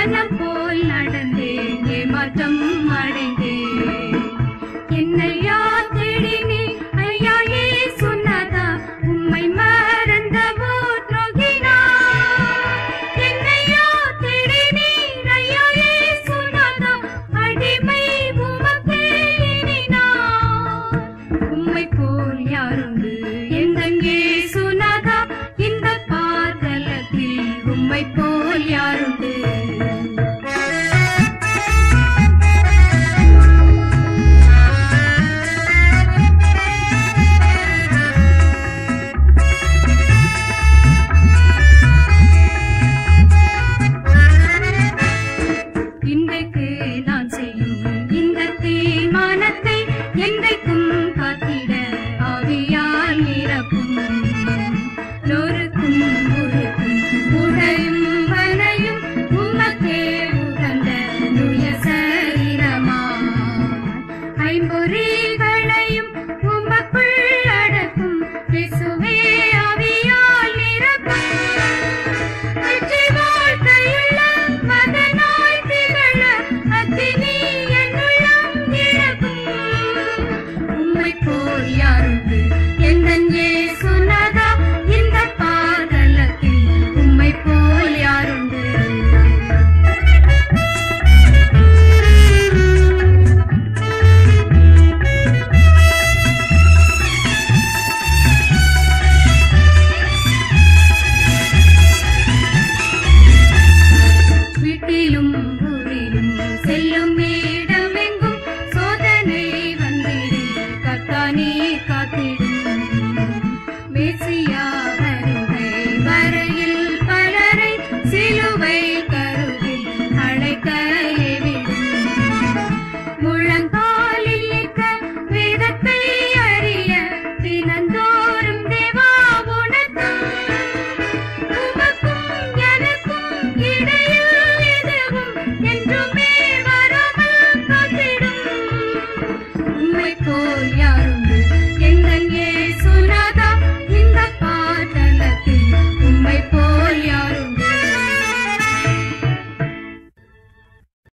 மனம் போல் நடந்தேன் ஏமாற்றம் அடைந்தேன். என்னையா தேடினே ஐயா ஏசுநாதா உம்மை மறந்தவோ துரோகினா. என்னையா தேடினீர் ஐயா ஏசுநாதா அடிமை உமக்கே எண்ணினார். உம்மை போல் யாருண்டு எந்தன் ஏசுநாதா இந்த பாதலத்தில் உம்மை போல் யாருண்டு. இன்றைக்கு நான் செய்யும் இந்த தீர்மானத்தை என்றைக்கும் காத்திட ஆவியால் நிரப்பும். நொறுக்கும் முறுக்கும் உடையும் வனையும் உமக்கே உகந்த நுய சரீரமா. ஐம்பொறிகளையும் உமக்குள் அடக்கும் இயேசுவே ஆவியால் நிரப்பும். வெற்றி வாழ்க்கையுள்ள மகனாய் திகழ அக்கினி என்னுள்ளம் நிரப்பும். உம்மை போல் யாருண்டு எந்தன் இயேசுநாதா இந்த பாதலத்தில் உம்மை போல் யாருண்டு. வீட்டிலும் ஊரிலும் செல்லும் இடமெங்கும் சோதனை வந்திடும் கர்த்தானே காத்திடும். மேசியா வருகை வரையில் பலரை சிலுவை கருவில் அழைக்க ஏவிடும். முழங்காலில் நிற்க வேதத்தை அறிய தினந்தோறும் தேவா உனக்கும். உமக்கும் எனக்கும் இடையில் எதுவும் என்றுமே வராமல் காத்திடும். உம்மை போல் யார்